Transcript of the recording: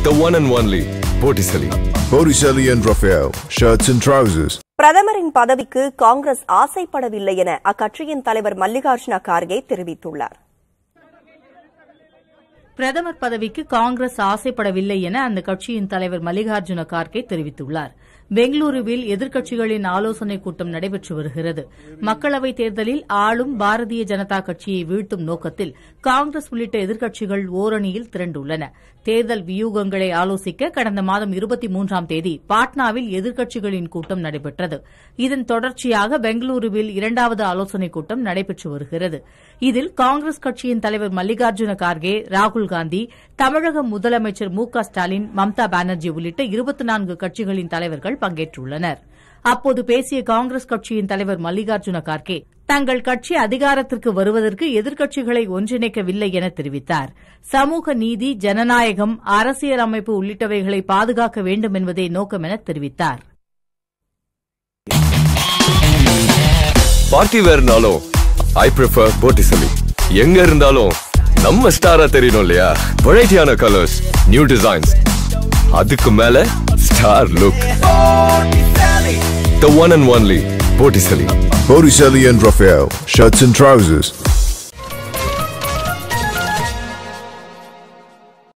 The one and only Puthiya and Raphael, shirts and trousers. பிரதமரின் பதவிக்கு காங்கிரஸ் ஆசைப்படவில்லை என அக்கட்சியின் தலைவர் மல்லிகார்ஜுன கார்கே தெரிவித்துள்ளார். பிரதமர் பதவிக்கு காங்கிரஸ் ஆசைப்படவில்லை என அந்த கட்சியின் தலைவர் மல்லிகார்ஜுன கார்கே தெரிவித்துள்ளார். பெங்களூருவில் எதிர்க்கட்சிகளின் ஆலோசனைக் கூட்டம் நடைபெற்று வருகிறது. மக்களவைத் தேர்தலில் ஆளும் பாரதிய ஜனதா கட்சியை வீழ்த்தும் நோக்கத்தில் காங்கிரஸ் உள்ளிட்ட எதிர்க்கட்சிகள் ஓரணியில் திரண்டுள்ளன. தேர்தல் வியூகங்களை ஆலோசிக்க கடந்த மாதம் 23ஆம் தேதி பாட்னாவில் எதிர்க்கட்சிகளின் கூட்டம் நடைபெற்றது. இதன் தொடர்ச்சியாக பெங்களூருவில் 2வது ஆலோசனைக் கூட்டம் நடைபெற்று வருகிறது. இதில் காங்கிரஸ் கட்சியின் தலைவர் மல்லிகார்ஜுன கார்கே, ராகுல் காந்தி, தமிழக முதலமைச்சர் மு.க.ஸ்டாலின், மம்தா பானர்ஜி உள்ளிட்ட 24 கட்சிகளின் தலைவர்கள் பங்கேற்றுள்ளனர். அப்போது பேசிய காங்கிரஸ் கட்சியின் தலைவர் மல்லிகார்ஜுன கார்கே, தங்கள் கட்சி அதிகாரத்திற்கு வருவதற்கு எதிர்க்கட்சிகளை ஒன்றிணைக்கவில்லை என தெரிவித்தார். சமூக நீதி, ஜனநாயகம், அரசியலமைப்பு உள்ளிட்டவைகளை பாதுகாக்க வேண்டும் என்பதே நோக்கம் என தெரிவித்தார். பார்ட்டி வேர்னாலும் I prefer Botticelli. எங்க இருந்தாலும் நம்ம ஸ்டாரா தெரியணும் இல்லையா? வெரைட்டியான கலர்ஸ், நியூ டிசைன்ஸ், அதுக்கு மேல star look. The one and only Puthiya and Raphael, shirts and trousers.